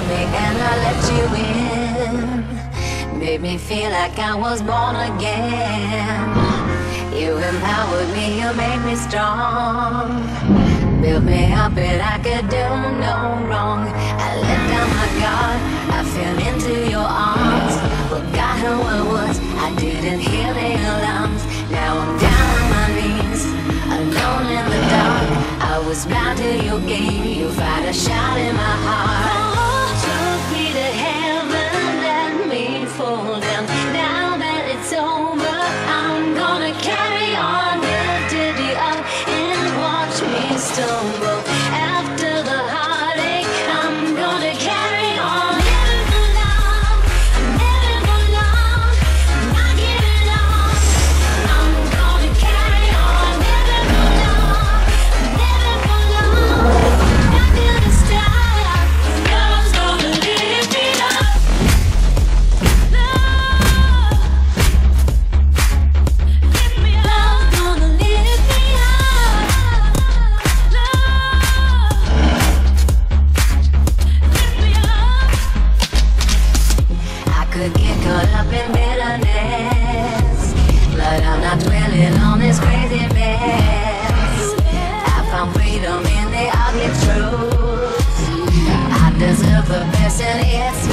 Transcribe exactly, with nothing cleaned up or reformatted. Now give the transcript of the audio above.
me and I let you in. Made me feel like I was born again. You empowered me, you made me strong. Built me up and I could do no wrong. I let down my guard, I fell into your arms. Forgot who I was, I didn't hear the alarms. Now I'm down on my knees, alone in the dark. I was blind to your game, you fired a shot in my heart. Oh, took me to heaven, let me fall down. Now that it's over, I'm gonna carry on. Lift it up and watch me stumble. After the heartache, I'm gonna carry on. Living for love, I'm living for love, I'm not giving up. I'm gonna carry on. Living for love, I'm living for love, I'm not gonna stop. Love's gonna lift me up. Love, lift me up. Love's gonna lift me up. Love, lift me up. I could get caught up in bitterness, but I'm not dwelling on this crazy mess. I found freedom in the ugly truth. I deserve the best and it's